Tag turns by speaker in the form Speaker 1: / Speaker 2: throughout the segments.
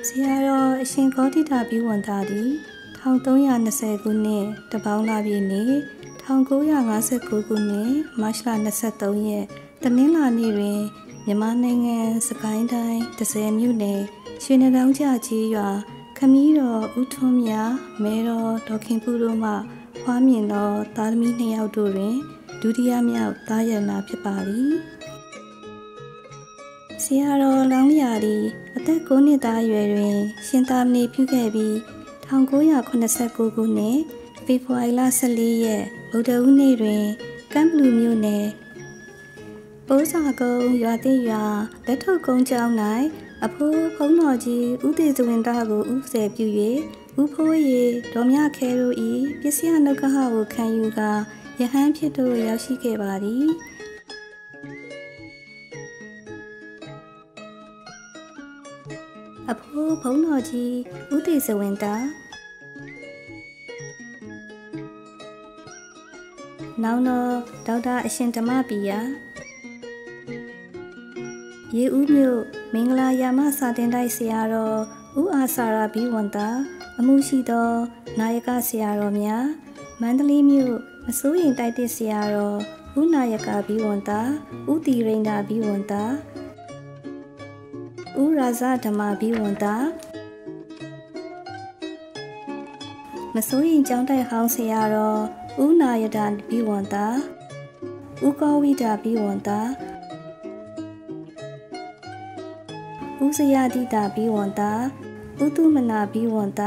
Speaker 1: ဆရာတော်အရှင်ဂေါတိတာဘိဝန္တာသည်1320ခုနှစ်တပေါင်းလပြည့်နေ့1959ခုနှစ်မတ်လ23ရက်တနင်္လာနေ့တွင်မြန်မာနိုင်ငံစကိုင်းတိုင်းဒဇယ်မြို့နယ်ရွှေနတောင်ကျကြီးရွာခမည်းတော်ဦးထွန်းမြမဲတော်ဒေါခင်ပူတို့မှဖွားမြင်သောသားသမီး2ယောက်တို့တွင်ဒုတိယမြောက်သားရဏဖြစ်ပါသည်ဆရာတော်လောင်းလျာသည်အသက်9နှစ်သားအရွယ်တွင်ရှင်သာမဏေပြုခဲ့ပြီး1989ခုနှစ်ဖေဖော်ဝါရီလ14ရက်ဗုဒ္ဓဟူးနေ့တွင်ကမ်ဘလူမြို့နယ်ပိုးစာကုန်းရွာတိရွာလက်ထုတ်ကုန်းကျောင်း၌အဖိုးဖုံးတော်ကြီးဦးသေးစဝင်းသားကိုဥပစေပြု၍ဦးဖိုးရီဒေါ်မြခဲတို့၏ပစ္စယနုက္ခဟကိုခံယူကာယဟန်ဖြစ်သို့ရောက်ရှိခဲ့ပါသည်အဖိုးဘုံတော်ကြီးဦးသေးစဝင်းသားနောင်တော်ဒေါက်တာအရှင်ဓမ္မပီယာရေဦးမြို့မင်္ဂလာယာမစာတင်တိုက်ဆရာတော်ဦးအာစာရာဘိဝန္တာအမှုရှိသောနာယကဆရာတော်များမန္တလေးမြို့မစိုးရင်တိုက်တဲ့ဆရာတော်ဦးနာယကဘိဝန္တာဦးတီရိန်တာဘိဝန္တာဦးရာဇဓမ္မဘိဝန္တာမစိုးရင်ကျောင်းတိုက်ဟောင်းဆရာတော်ဦးနာယတာဘိဝန္တာဦးကောဝိတာဘိဝန္တာဦးစရတိတာဘိဝန္တာဦးသူမနာဘိဝန္တာ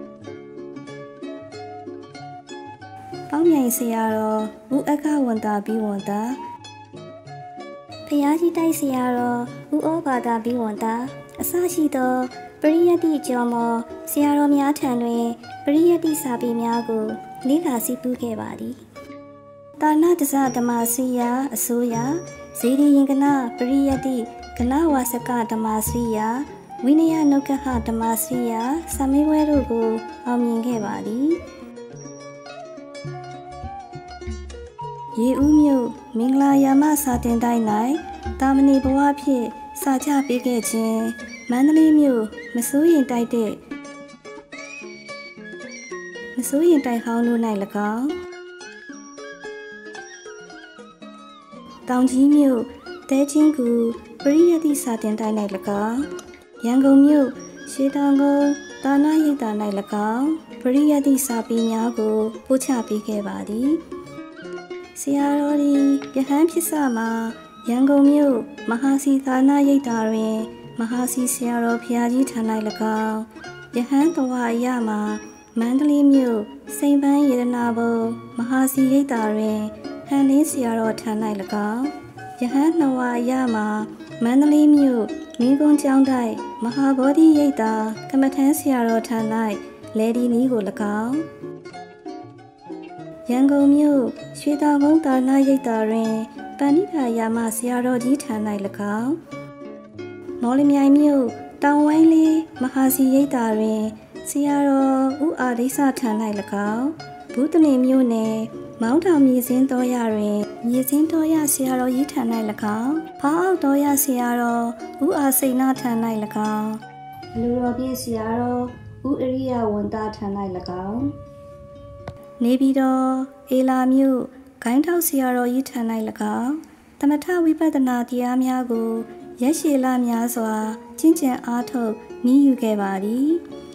Speaker 1: ပေါင်းမြိုင်ဆရာတော်ဦးအခဝန္တာဘိဝန္တာဖျားကြီးတိုက်ဆရာတော်ဦးဩဘာတာဘိဝန္တာအစရှိသောပရိယတ္တိကျော်မောဆရာတော်များထံတွင်ပရိယတ္တိစာပေများကိုလေ့လာစီးပူးခဲ့ပါသည်တာဏတဇဓမ္မစီယအစိုးရဇေဒီယင်္ဂနာပရိယတ္တိကနဝါစကဓမ္မစီယဝိနယနုက္ခဓမ္မစီယစာမေးပွဲတို့ကိုအောင်မြင်ခဲ့ပါသည်ရေဦးမြို့မင်္ဂလာယာမစာတင်တိုက်၌တာမဏေဘဝဖြင့်စာချပေးခဲ့ခြင်းမန္တလေးမြို့မစိုးရင်တိုက်တဲ့မစိုးရင်တိုက်ဟောင်းတို့၌၎င်းတောင်ကြီးမြို့တဲချင်းကူပရိယတ္တိစာတင်တိုက်၌၎င်းရန်ကုန်မြို့ရှေးတောင်ကုန်းသာနာရိပ်သာ၌၎င်းပရိယတ္တိစာပေများကိုပို့ချပေးခဲ့ပါသည်ဆရာတော်သည်ယဟန်ဖြစ်စမှာရန်ကုန်မြို့မဟာစီသာနာရိပ်သာတွင်မဟာစီဆရာတော်ဘုရားကြီးထံ၌၎င်းယဟန်တော်ဝအရမှာမန္တလေးမြို့စိန်ပန်းရတနာဘုံမဟာစီရိပ်သာတွင်ဟန်လင်းဆရာတော်ထံ၌၎င်းယဟန်တော်ဝအရမှာမန္တလေးမြို့မင်းကုန်းကျောင်းတိုက်မဟာဗောဓိရိပ်သာကမ္မထမ်းဆရာတော်ထံ၌လေဒီနီးကို၎င်းရန်ကုန်မြို့ရွှေတောင်ကုန်းသာနာရိပ်သာတွင်ပဏိတာယာမဆရာတော်ကြီးထံ၌၎င်းမော်လမြိုင်မြို့တောင်ဝိုင်းလေးမဟာစီရိပ်သာတွင်ဆရာတော်ဦးအာဒိဆထံ၌၎င်းဘုဒ္ဓနေမြို့နယ်မောင်းထောင်မြေစင်းတော်ရတွင်မြေစင်းတော်ရဆရာတော်ကြီးထံ၌၎င်းဖောင်းအောက်တော်ရဆရာတော်ဦးအာစိန်နာထံ၌၎င်းလူတော်ပြည့်ဆရာတော်ဦးအရိယဝန်တာထံ၌၎င်းနေပြည်တော်အေလာမြို့ဂိုင်းထောက်ဆရာတော်ကြီးထံ၌၎င်းသမထဝိပဿနာတရားများကိုရက်ရှည်လများစွာကျင့်ကြံအားထုတ်နည်းယူခဲ့ပါသည်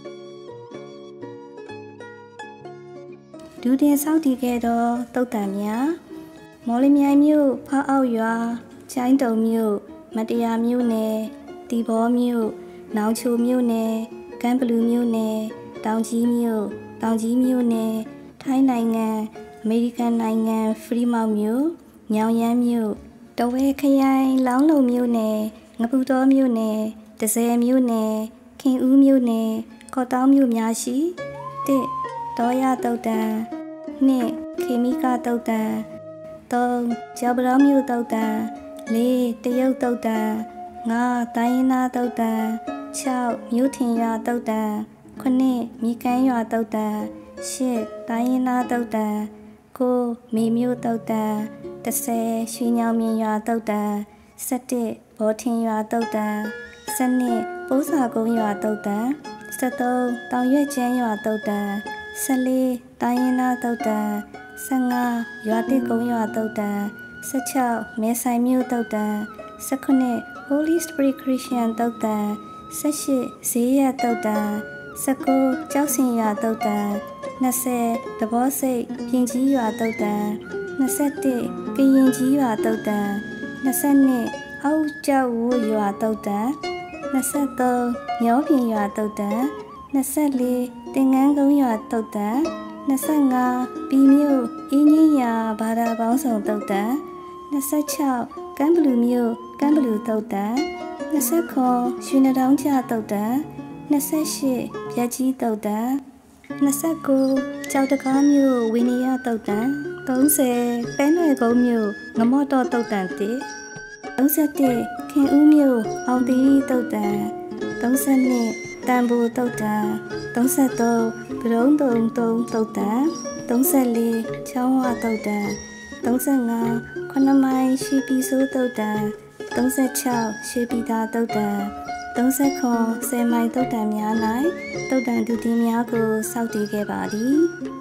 Speaker 1: ဒုတင်ဆောက်တည်ခဲ့သောတုတ်တံများမော်လမြိုင်မြို့ဖားအောက်ရွာကျိုင်းတုံမြို့မတရားမြို့နယ်တီဘောမြို့နောင်ချိုမြို့နယ်ကမ်ဘလူမြို့နယ်တောင်ကြီးမြို့နယ်ထိုင်းနိုင်ငံအမေရိကန်နိုင်ငံဖရီမောက်မြို့ညောင်ရမ်းမြို့တဝဲခရိုင်လောင်းလုံမြို့နယ်ငပူတော်မြို့နယ်ဒဇယ်မြို့နယ်ခင်ဦးမြို့နယ်ကော့တောင်းမြို့များရှိ1တောရတုတ်တံ2ခေမိကတုတ်တံ3ကျောက်ပရောင်းမြို့တုတ်တံ4တရုတ်တုတ်တံ5တိုင်းရင်းသားတုတ်တံ6မြို့ထင်ရွာတုတ်တံ9မြေကမ်းရွာတုတ်တံ8တိုင်းရင်းသားတုတ်တံ9မေမြို့တုတ်တံ10ရွှေညောင်မြင်ရွာတုတ်တံ17ဘောထင်ရွာတုတ်တံစနစ်ပိုးစာကုန်းရွာတုတ်တန်73တောင်ရွက်ကျန်းရွာတုတ်တန်14တိုင်းရင်းသားတုတ်တန်15ရွာတိကုန်းရွာတုတ်တန်16မဲဆိုင်မြို့တုတ်တန်19 Holy Spirit Christian တုတ်တန်18ဈေးရတုတ်တန်19ကြောက်စင်ရွာတုတ်တန်20တဘောစိတ်ပြင်ကြီးရွာတုတ်တန်21ကရင်ကြီးရွာတုတ်တန်22အောက်ကျောက်ဝရွာတုတ်တန်23မျောပြင်ရွာတုတ်တန်24တင်ငန်းကုန်းရွာတုတ်တန်25ပြည်မြို့အင်းကြီးရွာဘာသာပေါင်းစုံတုတ်တန်26ကမ်းဘလူမြို့ကမ်းဘလူတုတ်တန်29ရွှေနှောင်းကျတုတ်တန်28ပြက်ကြီးတုတ်တန်29ကြောက်တကားမြို့ဝီနီယာတုတ်တန်30ပဲနွယ်ကုန်းမြို့ငမော့တော်တုတ်တန်31ခင်ဦးမြို့အောင်တီတုတ်တန်32တန်ဘူတုတ်တန်33ကရုံးတုံတုတ်တန်34ချောင်းဝတုတ်တန်35ခொနမိုင်ရှိပီဆိုးတုတ်တန်36ရှိပီတာတုတ်တန်39ဆယ်မိုင်တုတ်တန်များ၌တုတ်တန်ဒုတိများကိုစောင့်တည်ခဲ့ပါသည်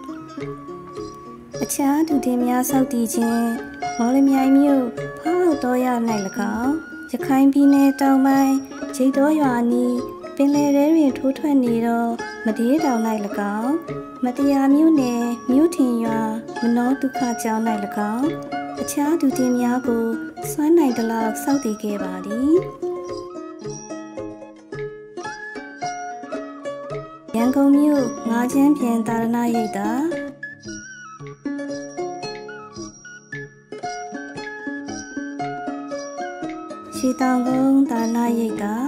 Speaker 1: အခြားဒုတိများစောင့်တည်ခြင်းမော်လမြိုင်မြို့ဖောက်တော်ရ၌၎င်းရခိုင်ပြည်နယ်တောင်ပိုင်းဂျိတ်တော်ရွာနီးပင်လယ်ထဲတွင်ထိုးထွက်နေသောမဒေးတောင်၌၎င်းမတရားမြို့နယ်မြို့ထင်ရွာမနောဒုက္ခကျောင်း၌၎င်းအခြားဒုတိများကိုစွမ်းနိုင်သလောက်စောင့်တည်ခဲ့ပါသည်ရန်ကုန်မြို့ငါးချမ်းပြင်သာရဏရိပ်သာရှီတောင်ကုန်းသာရဏရိပ်သာ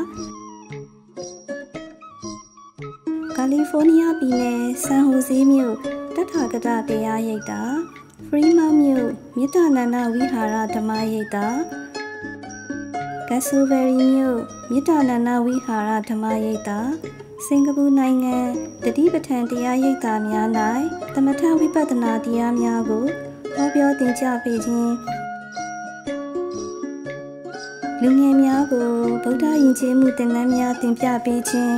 Speaker 1: ကယ်လီဖိုးနီးယားပြည်နယ်ဆန်ဟိုစေးမြို့တထာဂတတရားရိပ်သာဖရီမောင်မြို့မြစ်တာနန္ဒဝိဟာရဓမ္မရိပ်သာကက်ဆူဗယ်ရီမြို့မြစ်တာနန္ဒဝိဟာရဓမ္မရိပ်သာစင်ကာပူနိုင်ငံတတိပဋ္ဌာန်တရားရိပ်သာများ၌သမထဝိပဿနာတရားများကိုဟောပြောသင်ကြားပေးခြင်းလူငယ်များကိုဗုဒ္ဓယဉ်ကျေးမှုသင်တန်းများသင်ပြပေးခြင်း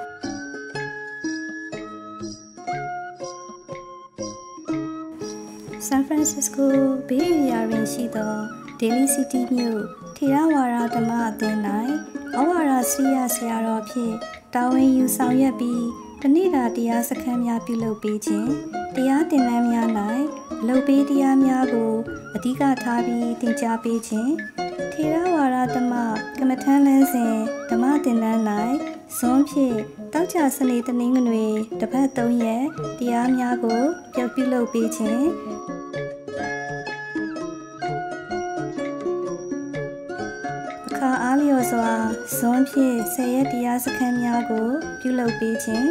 Speaker 1: ဆန်ဖရန်စစ္စကိုဘေးအေရီယာတွင်ရှိသောဒေလီစီတီမြို့ထေရဝါဒဓမ္မအသင်း၌ဩဝါဒစရိယဆရာတော်ဖြင့်တာဝန်ယူဆောင်ရွက်ပြီးတနေ့တာတရားစခန်းများပြုလုပ်ပေးခြင်းတရားသင်တန်းများ၌အလုပ်ပေးတရားများကိုအဓိကထားပြီးသင်ကြားပေးခြင်းထေရဝါဒဓမ္မကမ္မထမ်းလမ်းစဉ်ဓမ္မသင်တန်း၌ဇွန်ဖြင့်တောက်ကြစနေတနင်္ဂနွေတစ်ပတ်3ရက်တရားများကိုပြုလုပ်ပေးခြင်းအခါအားလျော်စွာဇွန်ဖြင့်10ရက်တရားစခန်းများကိုပြုလုပ်ပေးခြင်း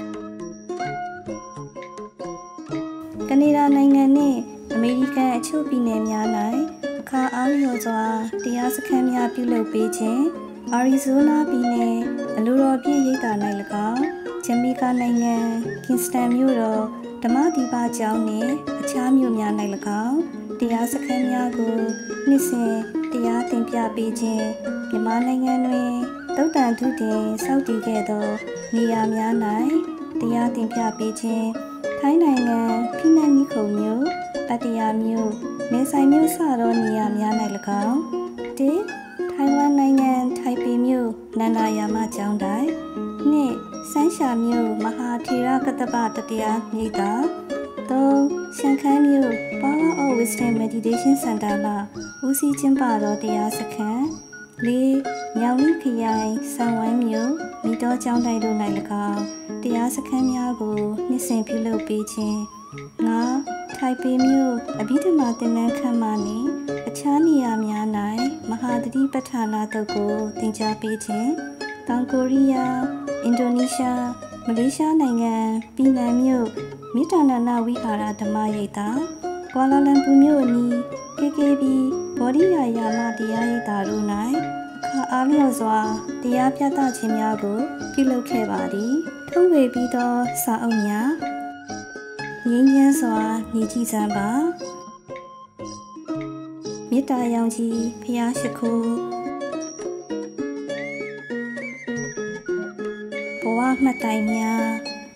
Speaker 1: ကနေဒါနိုင်ငံနှင့်အမေရိကန်အချို့ပြည်နယ်များ၌အခါအားလျော်စွာတရားစခန်းများပြုလုပ်ပေးခြင်းအာရီဇိုနာပြည်နယ်အလိုတော်ပြည့်ရိပ်သာ၌၎င်းဂျမီကာနိုင်ငံကင်စတန်မြို့တော်ဓမ္မဒီပါကျောင်းနှင့်အခြားမြို့များ၌၎င်းတရားစခန်းများကိုနှစ်စဉ်တရားသင်ပြပေးခြင်းမြန်မာနိုင်ငံတွင်သုတ်တန်ထုတင်စောင့်တည်ခဲ့သောနေရာများ၌တရားသင်ပြပေးခြင်းထိုင်းနိုင်ငံဖိနတ်နီခုံမြို့ပတ္တယာမြို့မဲဆိုင်မြို့စသောနေရာများ၌၎င်းထိုင်ဝမ်နိုင်ငံထိုင်ပေမြို့နန္ဒာယာမကျောင်းတိုင်စန်းရှာမြို့မဟာသီရကတ္တပတတရားမြိတ်သာရှန်ခမ်းမြို့ Power of Wisdom Meditation Center မှဦးစီးကျင်းပသောတရားစခန်းမြောင်ဦးခရိုင်စံဝမ်းမြို့မိတော်ကျောင်းတိုင်တို့၌၎င်းတရားစခန်းများကိုနှစ်စဉ်ပြုလုပ်ပေးခြင်းထိုင်ပေမြို့အဘိဓမ္မာသင်တန်းခန်းမနှင့်အခြားနေရာများ၌မဟာသတိပဋ္ဌာနာတုတ်ကိုသင်ကြားပေးခြင်းတောင်ကိုရီးယားအင်ဒိုနီးရှားမလေးရှားနိုင်ငံပီနန်မြို့မိတာနာနာဝိဟာရဓမ္မရိပ်သာကွာလာလမ်ပူမြို့အနီး KKB ဘော်ဒီယာယာမတရားရိပ်သာတို့၌အခါအားလျော်စွာတရားပြသခြင်းများကိုပြုလုပ်ခဲ့ပါသည်ထုတ်ဝေပြီးသောစာအုပ်များငြိမ်းချမ်းစွာနေကြည်စမ်းပါမေတ္တာရောင်ကြီးဖျားရှိခိုးမှတ်တိုင်များ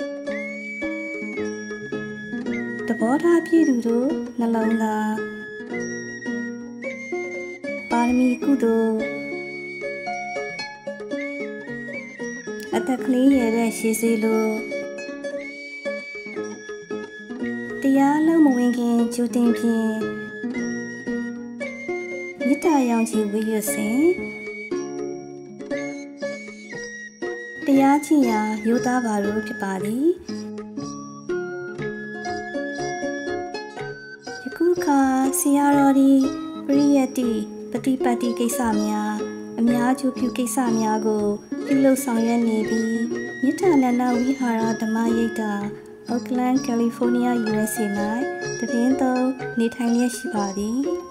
Speaker 1: တဘောထားပြည့်သူတို့နှလုံးသားပါရမီကုသိုလ်အသက်ကလေးရတဲ့ရှေးစေးလိုတရားလုံးမဝင်ခင်ကျူတင်ဖြင့်မေတ္တာရောင်ချီဝိရစဉ်တရားကျင့်ရာရိုးသားပါလို့ဖြစ်ပါသည်ယခုအခါဆရာတော်ဒီပရိယတ္တိပฏิပတ်တိကိစ္စများအများကျိုးပြုကိစ္စများကိုပြုလုပ်ဆောင်ရွက်နေပြီးမြစ်ထာနန္ဒဝိဟာရဓမ္မရိပ်သာOakland, California, USA ၌တည်င်းသုံးနေထိုင်လျက်ရှိပါသည်